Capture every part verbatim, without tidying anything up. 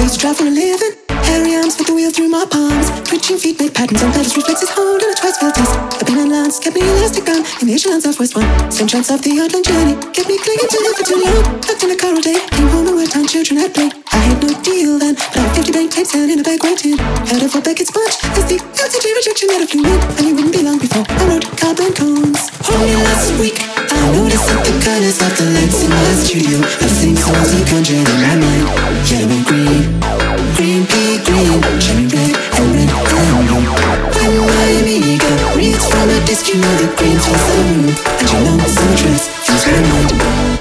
used to drive for a living. Hairy arms with the wheel through my palms. Twitching feet make patterns on pedals, reflexes hold on a twice failed test. A pin and lance kept me elastic down in the echelons of West One. Same chance of the outland journey kept me clinging to live for too long. Tucked in a car all day, came home and worked on children at play. I had no deal then, but I had fifty bank tapes down in a bag waiting. Heard of what Beckett's bunch as the L T G rejection that a flew in, and it wouldn't be long before I wrote carbon cones. Only last week I noticed that the colors of the lights in my studio are the same songs you conjured in my mind. Yellow and green, green pea green, cherry red and red and blue. When my amiga reads from a disc, you know the green feels so rude, and you know the summer dress feels my mind.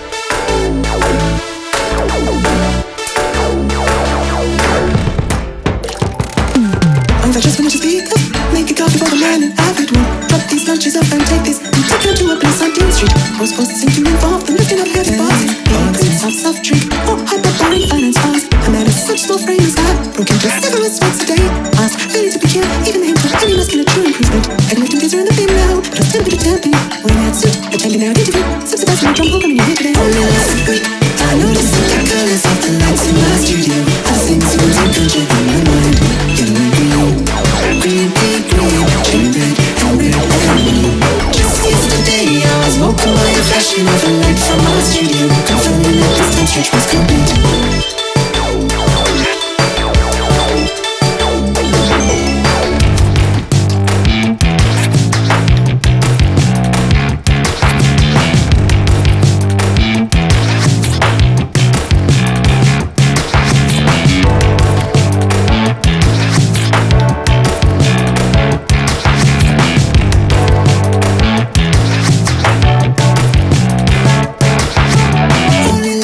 If I just finish a speak up, make a coffee for the man and avid one. Drop these lunches up and take this and take her to a place on Dean Street. Most supposed to seem to involve them lifting up heavy bodies. All green, soft, soft drink, oh, hyperbaric finance bars. A man of such small frame as that, broken to severance once a day. Asked, ready to be killed, even the hint of any muscular true improvement. I'd left him busy in the beam now, but I was tempted to tempt him. Wearing that suit, attending our interview, subsidizing my drum hole coming in here today. Only last week, I noticed that the colors of the lights in my studio are the same songs you conjured in my mind. Yellow and green, green pea green, cherry red and red and blue. Just yesterday I was walking by a flashing of a light from my studio, confirming that this time stretch was complete.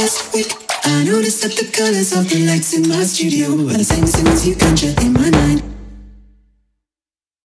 I noticed that the colors of the lights in my studio are the same as you conjured in my mind.